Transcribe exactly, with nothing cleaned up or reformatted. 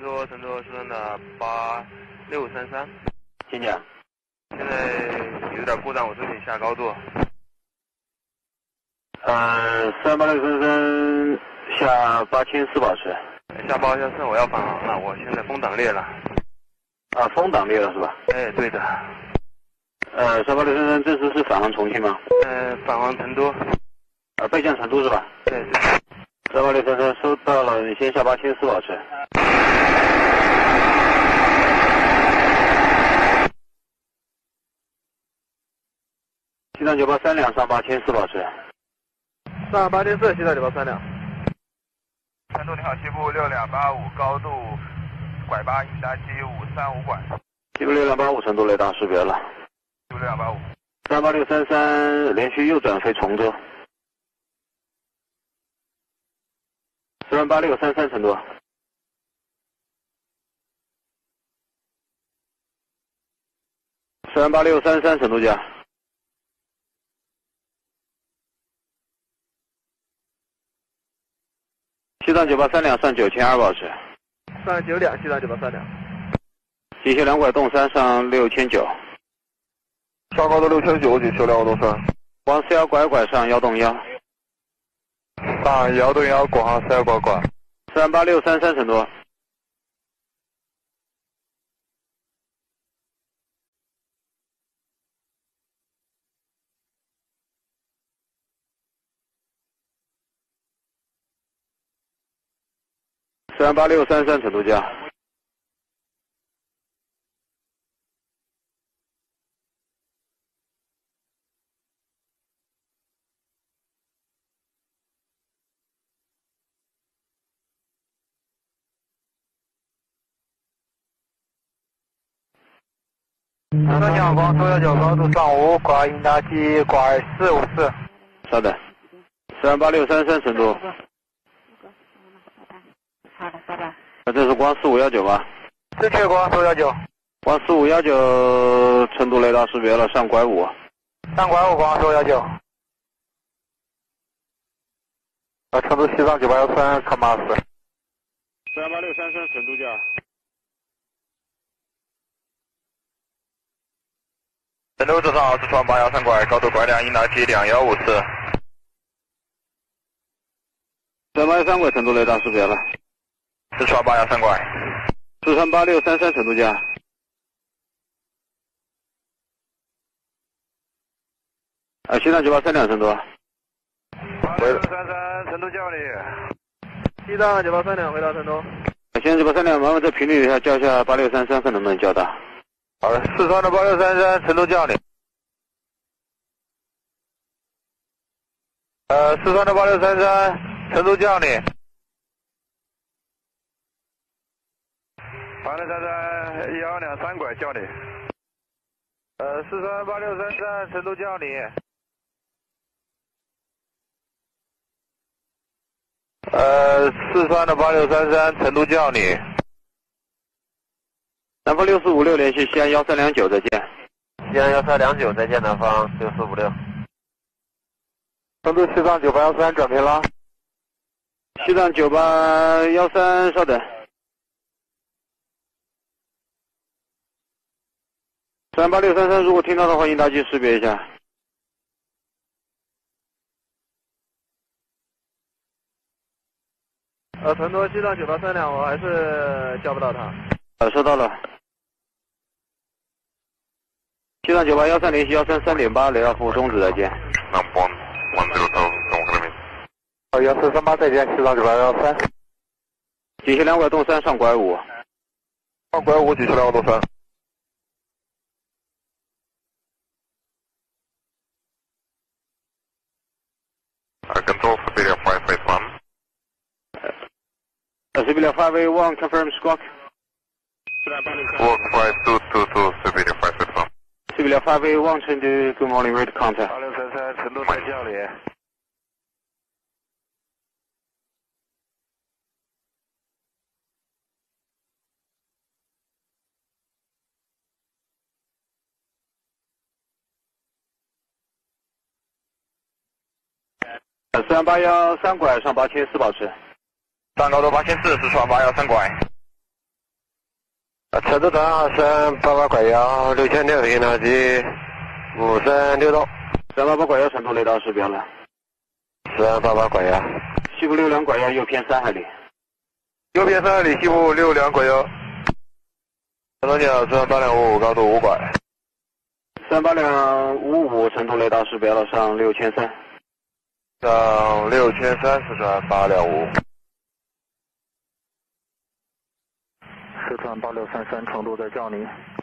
都成都四川的八六三三， 请讲。 现在有点故障，我这里下高度。 嗯，三八六三三下八千四保持。 下八千四，我要返航了，我现在风挡裂了。 啊，风挡裂了是吧？ 哎，对的。 呃，三八六三三正式是返航重庆吗？ 呃，返航成都。 啊，备降成都是吧？ 对对。 三八六三三收到了，你先下八千四保持。西藏九八三两上八千四保持。 上八千四，西藏九八三两。 成都你好，西部六两八五，高度拐八，应答机五三五拐。 西部六两八五，成都雷达识别了。 西部六两八五。 三八六三三连续右转飞崇州。四万八六三三成都。四万八六三三成都架。西藏九八三两上九千二保持。 上九两，西藏九八三两。 急修两拐洞三上六千九。 上高度六千九，急修两拐洞三。 往四幺拐拐上幺洞幺。 上幺洞幺，国航四幺拐拐。 三八六三三成都。三八六三三成都架。 三小光收幺九，高度上五，拐应答机拐四五四。 稍等。三八六三三成都。 好的，拜拜。 这是光四五幺九吧？ 正确，光收幺九。 光四五幺九，成都雷达识别了，上拐五。 上拐五，光收幺九。啊，成都西藏九八幺三，看马斯。 三八六三三成都架。 成都左上四川八幺三拐，高度拐两，应答机两幺五四。 三八幺三拐，成都雷达识别了。 四川八幺三拐。 四川八六三三成都架。啊，西藏九八三两成都。 八六三三成都叫你。 西藏九八三两回到成都。 西藏九八三两，麻烦在频率下叫一下八六三三，看能不能叫到。 好的，四川的八六三三成都叫你。呃，四川的八六三三成都叫你。八六三三幺两三拐叫你。呃，四川八六三三成都叫你。呃，四川的八六三三成都叫你。 南方六四五六联系西安幺三两九，再见。 西安幺三两九，再见，南方六四五六。 成都西藏九八幺三转频了。 西藏九八幺三，稍等。三八六三三，如果听到的话，应答机识别一下。 呃，成都西藏九八三两，我还是叫不到他。 呃，收到了。西藏九八幺三联系幺三三点八，雷达服务终止，再见。 好，幺四三八再见，西藏九八幺三。 急修两拐洞三上拐五。 上拐五，急修两拐洞三。Uh, control Siberia five eight one. Uh, Siberia five eight one, confirm squawk. Squawk five two two two, Siberia five eight one. Siberia five eight one, Chengdu, good morning, ready to contact. 八六三三，成都在叫你。 呃，三八幺三拐上八千四保持。 上高度八千四，四川八幺三拐。 成都端二三八八拐幺六千六应答机五三六栋。 三八八拐幺成都雷达识别了。 三八八拐幺。 西部六两拐幺右偏三海里。 右偏三海里西部六两拐幺。成都你好，三八两五五高度五拐。 三八两五五成都雷达识别了，上六千三。 上六千三四川八两五。 四川八六三三成都在叫你。